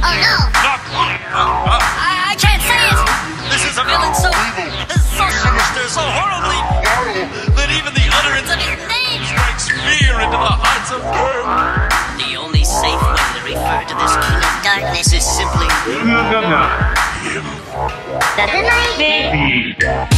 Oh no! I can't say it! This is a villain so sinister, so horribly that even the utterance of his name strikes fear into the hearts of men. The only safe way to refer to this king of darkness is simply... Him. The